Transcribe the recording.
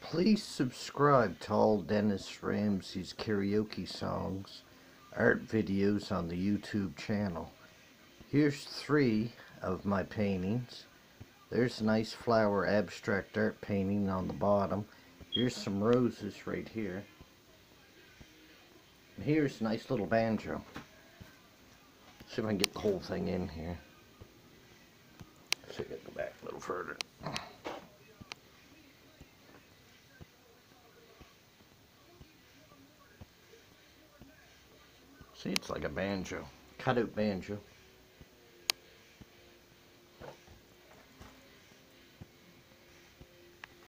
Please subscribe to all Dennis Ramsay's karaoke songs, art videos on the YouTube channel. Here's 3 of my paintings. There's a nice flower abstract art painting on the bottom. Here's some roses right here. And here's a nice little banjo. See if I can get the whole thing in here. See if I can go back a little further. See, it's like a banjo, cut out banjo.